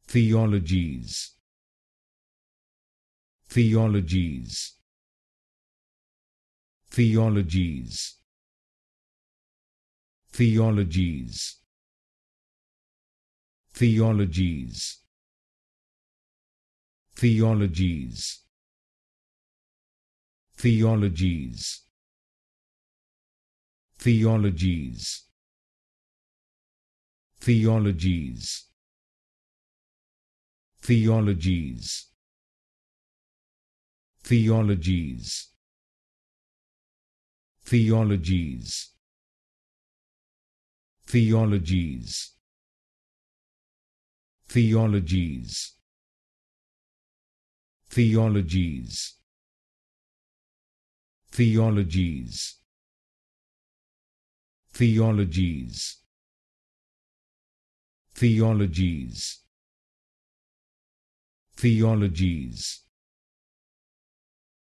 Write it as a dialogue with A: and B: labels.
A: Theologies. Theologies. Theologies. Theologies. Theologies. Theologies. Theologies. Theologies. Theologies. Theologies. Theologies. Theologies. Theologies. Theologies. Theologies. Theologies. Theologies. Theologies. Theologies.